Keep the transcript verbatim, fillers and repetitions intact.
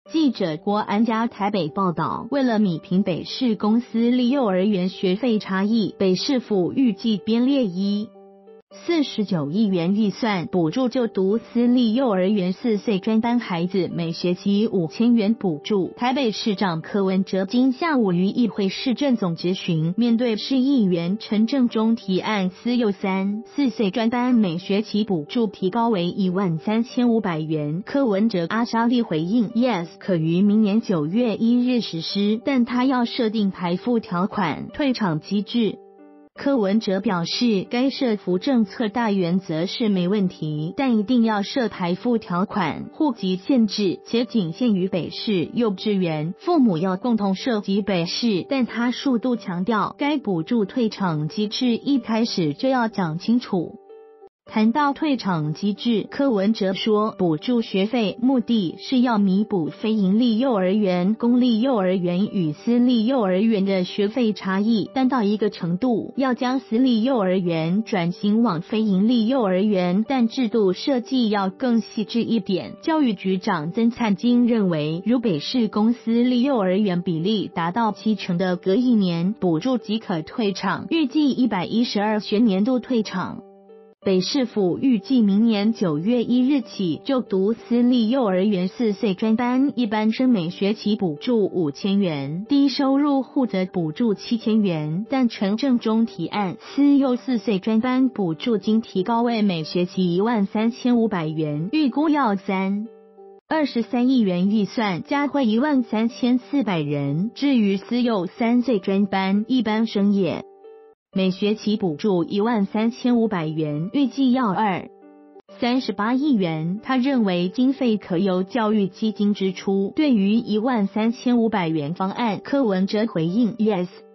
记者郭安家台北报道，为了弭平北市公私立幼儿园学费差异，北市府预计编列一四十九亿元预算补助就读私立幼儿园四岁专班孩子每学期五千元补助。台北市长柯文哲今下午于议会市政总质询，面对市议员陈正中提案私幼三四岁专班每学期补助提高为一万三千五百元，柯文哲阿莎利回应 Yes 可于明年九月一日实施，但他要设定排付条款、退场机制。柯文哲表示，该设服政策大原则是没问题，但一定要设排付条款、户籍限制，且仅限于北市幼稚园，父母要共同涉及北市。但他数度强调，该补助退场机制一开始就要讲清楚。谈到退场机制，柯文哲说，补助学费目的是要弥补非营利幼儿园、公立幼儿园与私立幼儿园的学费差异，但到一个程度，要将私立幼儿园转型往非营利幼儿园，但制度设计要更细致一点。教育局长曾灿金认为，如北市公私立幼儿园比例达到七成的，隔一年补助即可退场，预计一百一十二学年度退场。北市府预计明年九月一日起就读私立幼儿园四岁专班一般生每学期补助五千元，低收入户则补助七千元。但陈正中提案，私幼四岁专班补助金提高为每学期一万三千五百元，预估要三二十三亿元预算，加会一万三千四百人。至于私幼三岁专班一般生也每学期补助一万三千五百元，预计要二三十八亿元。他认为经费可由教育基金支出。对于一万三千五百元方案，柯文哲回应 Yes。